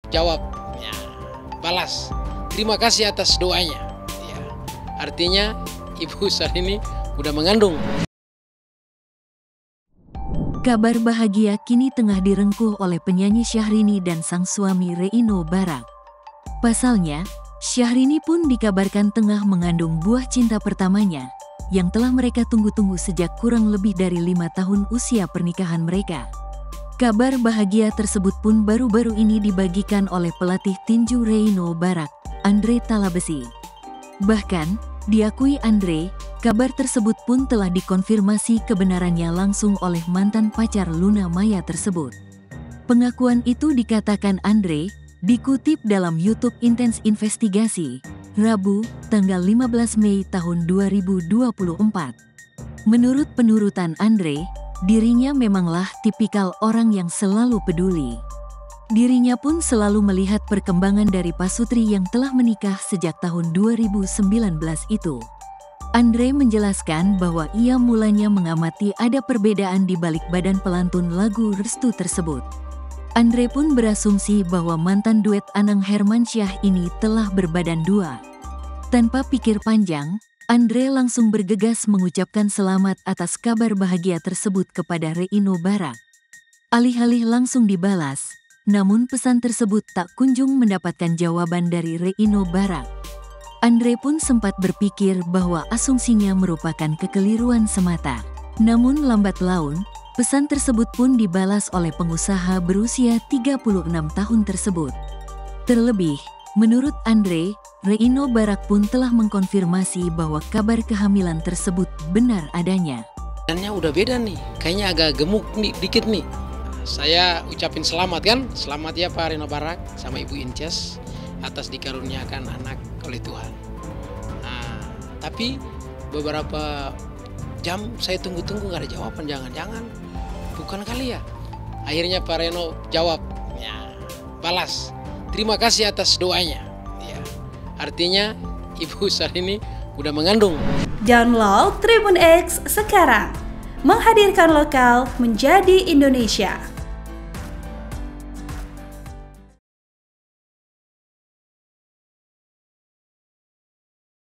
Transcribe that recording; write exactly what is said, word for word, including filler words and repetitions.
jawab, ya, balas. Terima kasih atas doanya. Ya, artinya ibu saat ini udah mengandung. Kabar bahagia kini tengah direngkuh oleh penyanyi Syahrini dan sang suami Reino Barak. Pasalnya, Syahrini pun dikabarkan tengah mengandung buah cinta pertamanya, yang telah mereka tunggu-tunggu sejak kurang lebih dari lima tahun usia pernikahan mereka. Kabar bahagia tersebut pun baru-baru ini dibagikan oleh pelatih tinju Reino Barak, Andre Talabesi. Bahkan, diakui Andre, kabar tersebut pun telah dikonfirmasi kebenarannya langsung oleh mantan pacar Luna Maya tersebut. Pengakuan itu dikatakan Andre, dikutip dalam YouTube Intens Investigasi, Rabu, tanggal lima belas Mei tahun dua ribu dua puluh empat. Menurut penurutan Andre, dirinya memanglah tipikal orang yang selalu peduli. Dirinya pun selalu melihat perkembangan dari pasutri yang telah menikah sejak tahun dua ribu sembilan belas itu. Andre menjelaskan bahwa ia mulanya mengamati ada perbedaan di balik badan pelantun lagu Restu tersebut. Andre pun berasumsi bahwa mantan duet Anang Hermansyah ini telah berbadan dua. Tanpa pikir panjang, Andre langsung bergegas mengucapkan selamat atas kabar bahagia tersebut kepada Reino Barak. Alih-alih langsung dibalas, namun pesan tersebut tak kunjung mendapatkan jawaban dari Reino Barak. Andre pun sempat berpikir bahwa asumsinya merupakan kekeliruan semata. Namun lambat laun, pesan tersebut pun dibalas oleh pengusaha berusia tiga puluh enam tahun tersebut. Terlebih, menurut Andre, Reino Barak pun telah mengkonfirmasi bahwa kabar kehamilan tersebut benar adanya. Dannya udah beda nih, kayaknya agak gemuk nih, dikit nih. Saya ucapin selamat kan, selamat ya Pak Reino Barak sama Ibu Inces atas dikaruniakan anak oleh Tuhan. Nah, tapi beberapa jam saya tunggu-tunggu nggak ada jawaban, jangan-jangan bukan kali ya. Akhirnya Pak Reino jawab, ya, balas. Terima kasih atas doanya. Ya, artinya ibu saat ini udah mengandung. Download Tribun X sekarang, menghadirkan lokal menjadi Indonesia.